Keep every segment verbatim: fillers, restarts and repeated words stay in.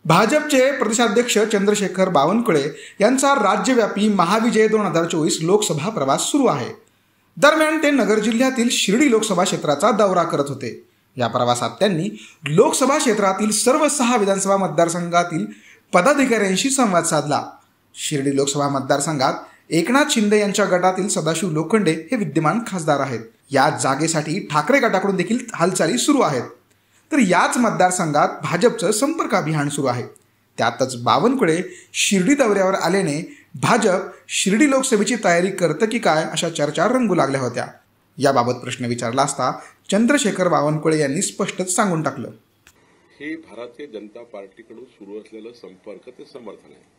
भाजपचे प्रदेशाध्यक्ष चंद्रशेखर बावनकुळे यांचा राज्यव्यापी महाविजय दोन हजार चोवीस लोकसभा प्रवास सुरू आहे। दरम्यान ते नगर जिल्ह्यातील शिर्डी लोकसभा क्षेत्राचा दौरा करत होते। या प्रवासात त्यांनी लोकसभा क्षेत्रातील सर्व सहा विधानसभा मतदारसंघातील पदाधिकाऱ्यांशी संवाद साधला। शिर्डी लोकसभा मतदारसंघात एकनाथ शिंदे यांच्या गटातील सदाशिव लोखंडे हे विद्यमान खासदार आहेत। या जागेसाठी ठाकरे गटाकडून देखील हालचाली सुरू आहेत। तर याच मतदारसंघात भाजपचं संपर्क अभियान सुरू आहे। त्यातच बावनकुळे शिर्डी दौऱ्यावर आल्याने भाजप शिर्डी लोकसभेची तयारी करतं की काय अशा चर्चा रंगू लागल्या होत्या। याबाबत प्रश्न विचारला असता चंद्रशेखर बावनकुळे यांनी स्पष्टच सांगून टाकलं, हे भारतीय जनता पार्टीकडून सुरू असलेलं संपर्क ते समर्थन आहे।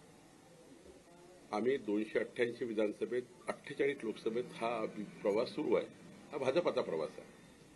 आम्ही दोनशे अठ्ठ्याऐंशी विधानसभेत अठ्ठेचाळीस लोकसभेत हा प्रवास सुरू आहे। हा भाजपाचा प्रवास आहे।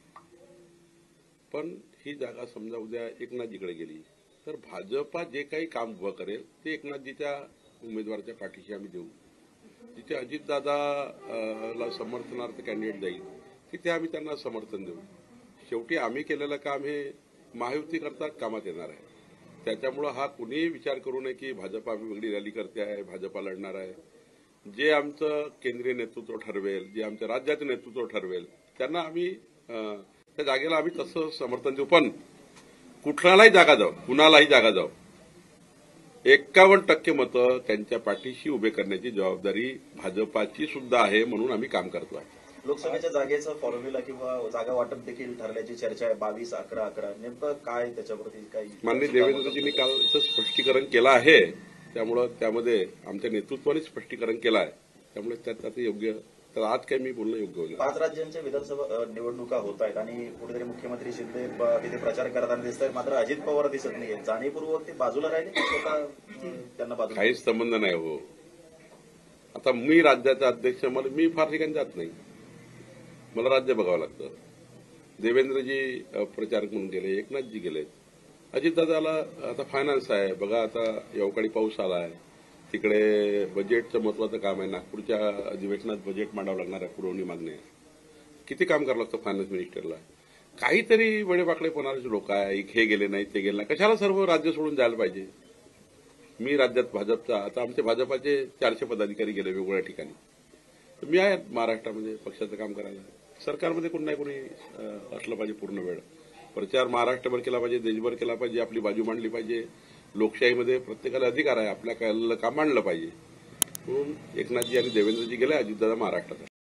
पण ही जागा समजा उद्या एकनाथजीकडे गेली तर भाजपा जे काही काम उभं करेल ते एकनाथजीच्या उमेदवाराच्या पाठीशी आम्ही देऊ। जिथे अजितदादाला समर्थनार्थ कॅन्डिडेट जाईल तिथे आम्ही त्यांना समर्थन देऊ। शेवटी आम्ही केलेलं काम हे महायुती करता कामात येणार आहे। त्याच्यामुळे हा कुणीही विचार करू नये की भाजपा आम्ही वेगळी रॅली करते आहे, भाजपा लढणार आहे। जे आमचं केंद्रीय नेतृत्व ठरवेल, जे आमच्या राज्याचं नेतृत्व ठरवेल त्यांना आम्ही त्या जागेला आम्ही तसं समर्थन देऊ। पण कुठलाही जागा जाऊ, कुणालाही जागा जाऊ, एक्कावन्न टक्के मतं त्यांच्या पाठीशी उभे करण्याची जबाबदारी भाजपाची सुद्धा आहे, म्हणून आम्ही काम करतोय। लोकसभेच्या जागेचा फॉर्म्युला किंवा जागा वाटप देखील ठरल्याची चर्चा आहे। बावीस अकरा अकरा नेमकं काय त्याच्यावरती काही माननीय देवेंद्रजींनी काल स्पष्टीकरण केलं आहे। त्यामुळे त्यामध्ये आमच्या नेतृत्वाने स्पष्टीकरण केलं आहे। त्यामुळे त्यात योग्य तर आज काही मी बोलणं योग्य होईल। पाच राज्यांच्या विधानसभा निवडणुका होत आहेत आणि कुठेतरी मुख्यमंत्री शिंदे तिथे प्रचार करताना दिसत आहेत, मात्र अजित पवार दिसत नाही। जाणीवपूर्वक ते बाजूला राहिले, स्वतः त्यांना बाजूला काहीच संबंध नाही हो। आता मी राज्याचा अध्यक्ष, मला मी फार ठिकाणी जात नाही, मला राज्य बघावं लागतं। देवेंद्रजी प्रचारक म्हणून गेले, एकनाथजी गेलेत, अजितदादाला आता फायनान्स आहे बघा। आता अवकाळी पाऊस आला आहे, तिकडे बजेटचं महत्वाचं काम आहे। नागपूरच्या अधिवेशनात बजेट मांडावं लागणार आहे, पुरवणी मागणी आहे। किती काम करावं लागतं फायनान्स मिनिस्टरला। काहीतरी वेळेवाकडे होणारे लोक आहे, हे गेले नाही ते गेले नाही, कशाला सर्व राज्य सोडून जायला पाहिजे। मी राज्यात भाजपचा, आता आमचे भाजपाचे चारशे पदाधिकारी गेले वेगवेगळ्या ठिकाणी। मी आहे महाराष्ट्रामध्ये पक्षाचं काम करायला। सरकारमध्ये कोणी नाही कोणी असलं पाहिजे पूर्ण वेळ। प्रचार महाराष्ट्रभर केला पाहिजे, देशभर केला पाहिजे, आपली बाजू मांडली पाहिजे। लोकशाहीमध्ये प्रत्येकाला अधिकार आहे, आपल्या काम मांडलं पाहिजे। म्हणून एकनाथजी आणि देवेंद्रजी गेले, अजितदादा महाराष्ट्रात।